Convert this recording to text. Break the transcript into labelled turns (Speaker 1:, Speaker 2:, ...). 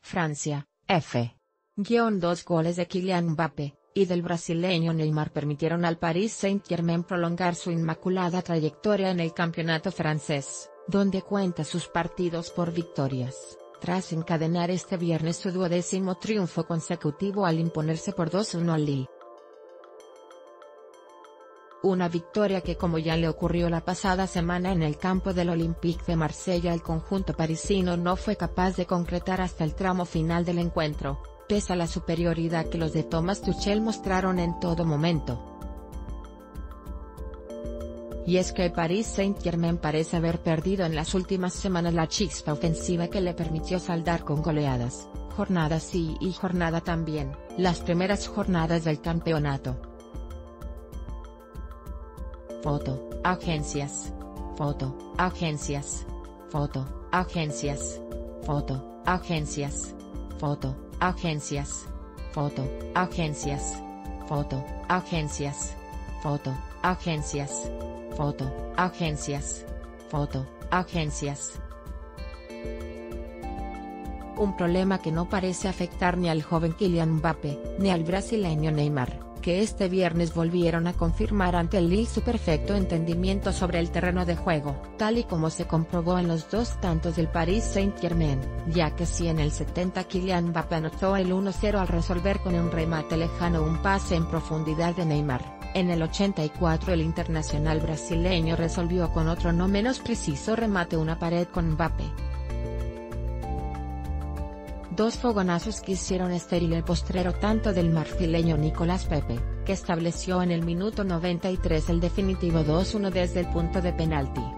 Speaker 1: Francia, F. Dos goles de Kylian Mbappé y del brasileño Neymar permitieron al Paris Saint-Germain prolongar su inmaculada trayectoria en el campeonato francés, donde cuenta sus partidos por victorias, tras encadenar este viernes su 12º triunfo consecutivo al imponerse por 2-1 al Lille. Una victoria que, como ya le ocurrió la pasada semana en el campo del Olympique de Marsella, el conjunto parisino no fue capaz de concretar hasta el tramo final del encuentro, pese a la superioridad que los de Thomas Tuchel mostraron en todo momento. Y es que el Paris Saint-Germain parece haber perdido en las últimas semanas la chispa ofensiva que le permitió saldar con goleadas, jornada sí y jornada también, las primeras jornadas del campeonato. Foto, agencias. Foto, agencias. Foto, agencias. Foto, agencias. Foto, agencias. Foto, agencias. Foto, agencias. Foto, agencias. Foto, agencias. Foto, agencias. Un problema que no parece afectar ni al joven Kylian Mbappé, ni al brasileño Neymar, que este viernes volvieron a confirmar ante el Lille su perfecto entendimiento sobre el terreno de juego, tal y como se comprobó en los dos tantos del Paris Saint-Germain, ya que si en el 70 Kylian Mbappé anotó el 1-0 al resolver con un remate lejano un pase en profundidad de Neymar, en el 84 el internacional brasileño resolvió con otro no menos preciso remate una pared con Mbappé. Dos fogonazos que hicieron estéril el postrero tanto del marfileño Nicolás Pepe, que estableció en el minuto 93 el definitivo 2-1 desde el punto de penalti.